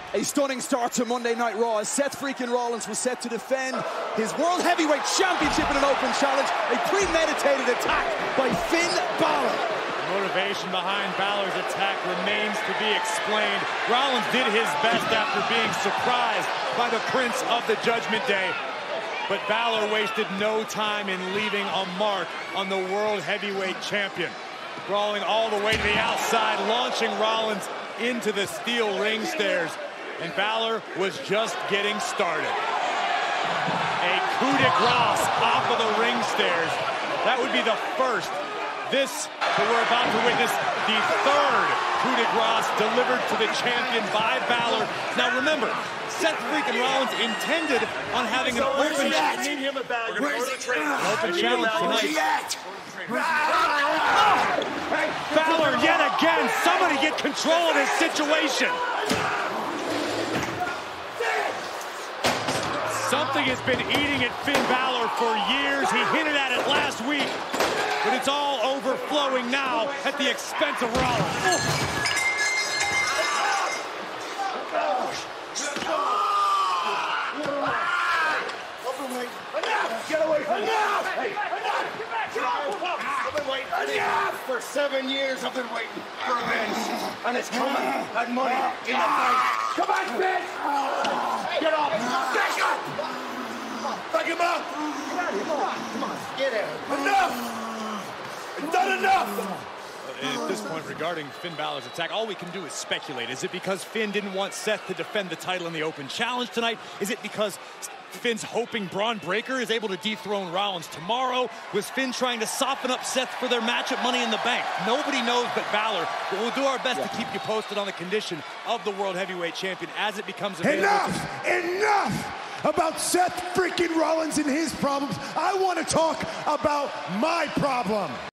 A stunning start to Monday Night Raw as Seth freaking Rollins was set to defend his World Heavyweight Championship in an open challenge. A premeditated attack by Finn Balor. The motivation behind Balor's attack remains to be explained. Rollins did his best after being surprised by the Prince of the Judgment Day. But Balor wasted no time in leaving a mark on the World Heavyweight Champion. Crawling all the way to the outside, launching Rollins into the steel ring stairs. And Balor was just getting started. A coup de grace off of the ring stairs. That would be the first. This, that we're about to witness, the third coup de grace delivered to the champion by Balor. Now remember, Seth freaking Rollins intended on having an open challenge tonight. Balor yet again. Somebody get control of this situation. Something has been eating at Finn Balor for years. He hinted at it last week, but it's all overflowing now at the expense of Rollins. Get away from me! For 7 years I've been waiting for revenge, and it's coming. And money in the bank. Come on, bitch! Get off! Back up! Back him up! Come on, get out! Enough! It's done enough! At this point, regarding Finn Balor's attack, all we can do is speculate. Is it because Finn didn't want Seth to defend the title in the open challenge tonight? Is it because Finn's hoping Braun Breaker is able to dethrone Rollins tomorrow? Was Finn trying to soften up Seth for their match at Money in the Bank? Nobody knows but Balor, but we'll do our best to keep you posted on the condition of the World Heavyweight Champion as it becomes available. Enough about Seth freaking Rollins and his problems. I want to talk about my problem.